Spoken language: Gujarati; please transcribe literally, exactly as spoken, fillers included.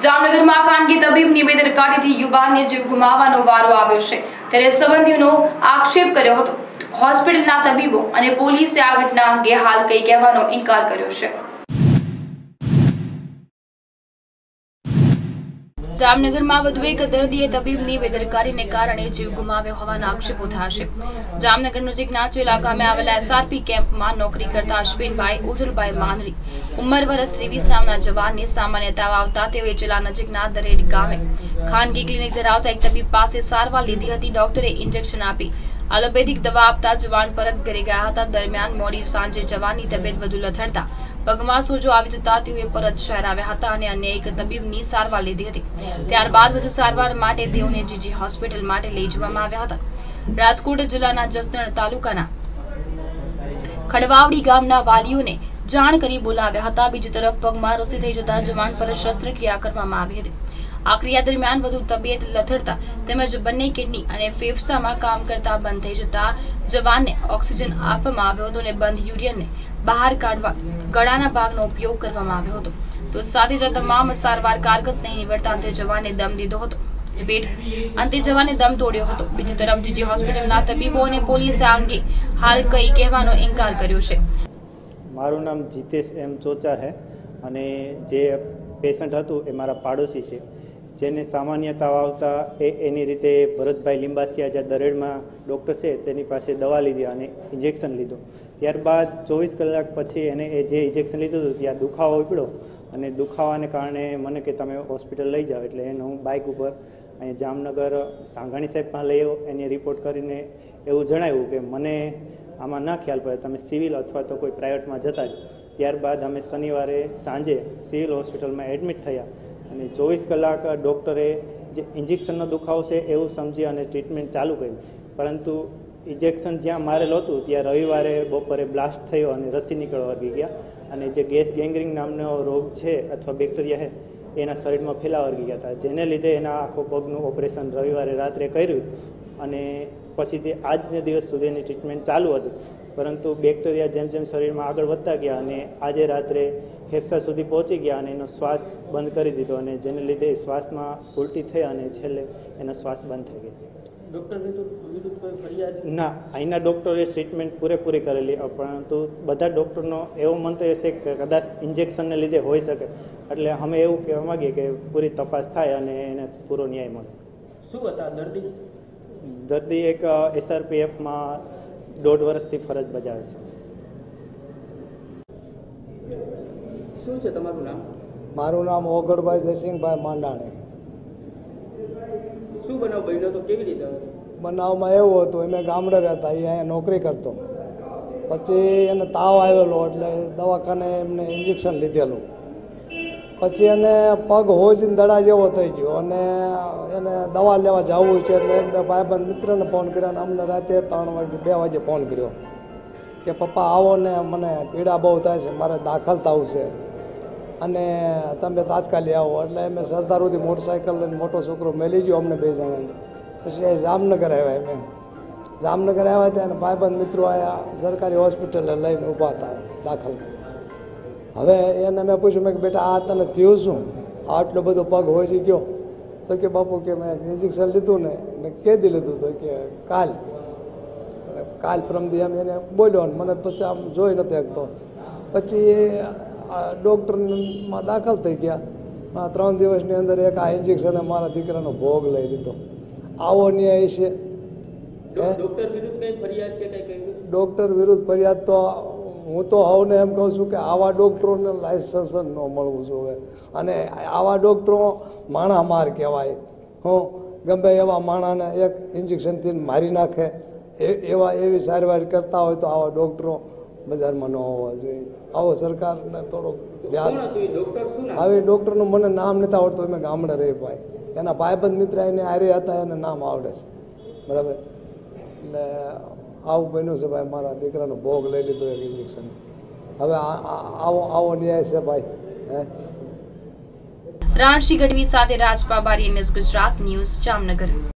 जामनगर में खानगी तबीब ની બેદરકારીથી યુવાનને જીવ ગુમાવવાનો વારો આવ્યો છે ત્યારે સંબંધીઓનો આક્ષેપ કર્યો હતો। હોસ્પિટલના તબીબો અને પોલીસે આ ઘટના અંગે હાલ કંઈ કહેવાનો ઇનકાર કર્યો છે। जामनगर में વધુ એક દર્દીએ તબીબની બેદરકારીને કારણે જીવ ગુમાવ્યો હોવાના આક્ષેપો થયા છે। જામનગર નજીકના ઇલાકામાં આવેલા એસઆરપી કેમ્પમાં નોકરી કરતા અશ્વિનભાઈ ઉદુરભાઈ માંદરી ઉંમર વર્ષ ત્રેવીસ નામના જવાનને સામાન્ય તાવ આવતા તેઓએ જિલ્લા નજીકના દરેડ ગામે ખાનગી ક્લિનિક ધરાવતા એક તબીબ પાસે સારવાર લીધી હતી। ડોક્ટરે ઇન્જેક્શન આપી એલોપેથિક દવા આપતા જવાન પરત ઘરે ગયા હતા। દરમિયાન મોડી સાંજે જવાનની તબિયત વધુ લથડતા પગમાં સોજો આવી જતા તેઓએ પરત શહેર આવ્યા હતા અને અન્ય એક તબીબની સારવાર લીધી હતી। ત્યારબાદ વધુ સારવાર માટે તેઓને જીજી હોસ્પિટલ માટે લઈ જવામાં આવ્યા હતા। રાજકોટ જિલ્લાના જસદણ તાલુકાના ખડવાવડી ગામના વાલીઓને જાણ કરી બોલાવ્યા હતા। બીજી તરફ પગમાં રસી થઈ જતા જવાન પર શસ્ત્રક્રિયા કરવામાં આવી હતી। આ ક્રિયા દરમિયાન વધુ તબિયત લથડતા તેમજ બંને કિડની અને ફેફસામાં કામ કરતા બંધ થઈ જતા જવાનને ઓક્સિજન આપવામાં આવ્યો હતો અને બંધ યુરિનને બહાર કાઢવા ગળાના ભાગનો ઉપયોગ કરવામાં આવ્યો હતો। તો સાથે જ તમામ સારવાર કારગત નહીં નીવડતા અંતે જવાને દમ લીધો હતો। રિપીટ અંતે જવાને દમ તોડ્યો હતો। બીજી તરફ જીજી હોસ્પિટલના તબીબો અને પોલીસે આ અંગે હાલ કંઈ કહેવાનો ઇનકાર કર્યો છે। મારું નામ જીતેશ એમ ચોચા છે અને જે પેશન્ટ હતું એ મારા પાડોશી છે, જેને સામાન્ય તાવ આવતા એ એની રીતે ભરતભાઈ લીંબાસિયા જે દરેડમાં ડૉક્ટર છે તેની પાસે દવા લીધી અને ઇન્જેક્શન લીધું। ત્યારબાદ ચોવીસ કલાક પછી એને એ જે ઇન્જેક્શન લીધું હતું ત્યાં દુખાવો ઉપડ્યો અને દુખાવાને કારણે મને કે તમે હોસ્પિટલ લઈ જાઓ, એટલે એને હું બાઇક ઉપર અહીંયા જામનગર સાંઘાણી સાહેબમાં લઈ આવ્યો। એને રિપોર્ટ કરીને એવું જણાવ્યું કે મને આમાં ના ખ્યાલ પડે, તમે સિવિલ અથવા તો કોઈ પ્રાઇવેટમાં જતા જ। ત્યારબાદ અમે શનિવારે સાંજે સિવિલ હોસ્પિટલમાં એડમિટ થયા અને ચોવીસ કલાક ડૉક્ટરે જે ઇન્જેક્શનનો દુખાવો છે એવું સમજી અને ટ્રીટમેન્ટ ચાલુ કરી, પરંતુ ઇન્જેક્શન જ્યાં મારેલું હતું ત્યાં રવિવારે બપોરે બ્લાસ્ટ થયો અને રસી નીકળવા લાગી ગયા અને જે ગેસ ગેંગ્રીન નામનો રોગ છે અથવા બેક્ટેરિયા છે એના શરીરમાં ફેલાવા લાગી ગયા હતા, જેને લીધે એના આખો પગનું ઓપરેશન રવિવારે રાત્રે કર્યું અને પછીથી આજના દિવસ સુધી એની ટ્રીટમેન્ટ ચાલુ હતી, પરંતુ બેક્ટેરિયા જેમ જેમ શરીરમાં આગળ વધતા ગયા અને આજે રાત્રે ફેફસા સુધી પહોંચી ગયા અને એનો શ્વાસ બંધ કરી દીધો અને જેને લીધે શ્વાસમાં ઉલટી થઈ અને છેલ્લે એનો શ્વાસ બંધ થઈ ગયો। ડૉક્ટર વિરુદ્ધ કોઈ ફરિયાદ? ના, અહીંના ડૉક્ટરે ટ્રીટમેન્ટ પૂરેપૂરી કરેલી, પરંતુ બધા ડૉક્ટરનો એવો મંતવ્ય છે કે કદાચ ઇન્જેક્શનને લીધે હોઈ શકે, એટલે અમે એવું કહેવા માગીએ કે પૂરી તપાસ થાય અને એને પૂરો ન્યાય મળે। શું હતા દર્દી? દર્દી એક એસઆરપીએફમાં દોઢ વર્ષથી ફરજ બજાવે છે। શું છે તમારું નામ? મારું નામ ઓગળભાઈ જયસિંહભાઈ માંડાણી। શું બનાવ બન્યો તો કેવી રીતે? બનાવમાં એવું હતું, અમે ગામડે રહેતા, એ અહીંયા નોકરી કરતો, પછી એને તાવ આવેલો એટલે દવાખાને એમને ઇન્જેક્શન લીધેલું, પછી એને પગ હોજીને દડા જેવો થઈ ગયો અને એને દવા લેવા જવું છે એટલે એક બે ભાઈબંધ મિત્રને ફોન કર્યો અને અમને રાતે ત્રણ વાગે બે વાગે ફોન કર્યો કે પપ્પા આવો ને મને પીડા બહુ થાય છે, મારે દાખલ થવું છે અને તમે તાત્કાલિક આવો। એટલે અમે સરદારોથી મોટરસાઇકલ લઈને મોટો છોકરો મેલી ગયો અમને બે જણાને, પછી એ જામનગર આવ્યા। અમે જામનગર આવ્યા ત્યાં ભાઈબંધ મિત્રો આવ્યા, સરકારી હોસ્પિટલે લઈને ઊભા હતા દાખલ। હવે એને મેં પૂછ્યું મેં કે બેટા આ તને થયું શું, આટલો બધો પગ હોઈ ગયો? તો કે બાપુ કે મેં ઇન્જેક્શન લીધું ને એને કેદી લીધું? તો કે કાલ કાલ પ્રમદી એમ એને બોલ્યો ને મને પછી આમ જોઈ નથી શકતો। પછી ડૉક્ટરમાં દાખલ થઈ ગયા, ત્રણ દિવસની અંદર એક આ ઇન્જેક્શને મારા દીકરાનો ભોગ લઈ લીધો। આવો ન્યાય છે? ડૉક્ટર વિરુદ્ધ કઈ ફરિયાદ કે કઈ કહ્યું? ડૉક્ટર વિરુદ્ધ ફરિયાદ તો હું તો હવને એમ કહું છું કે આવા ડૉક્ટરોને લાયસન્સ જ ન મળવું જોઈએ અને આવા ડૉક્ટરો માણા માર કહેવાય। હું ગમે એવા માણાને એક ઇન્જેક્શનથી મારી નાખે એવા એવી સારવાર કરતા હોય તો આવા ડૉક્ટરો બજારમાં ન હોવા જોઈએ। આવો સરકારને થોડોક ધ્યાન। આવી ડૉક્ટરનું મને નામ નથી આવડતું, અમે ગામડે રહી ભાઈ, એના ભાઈબંધ મિત્ર એને હારે હતા એને નામ આવડે છે, બરાબર? એટલે આવું બન્યું છે ભાઈ, મારા દીકરાનો ભોગ લઈ લીધો એક ઇન્જેક્શન। હવે આવો આવો ન્યાય છે ભાઈ? હે રાણશી ગઢવી સાથે રાજપા બારી, ગુજરાત ન્યૂઝ, જામનગર।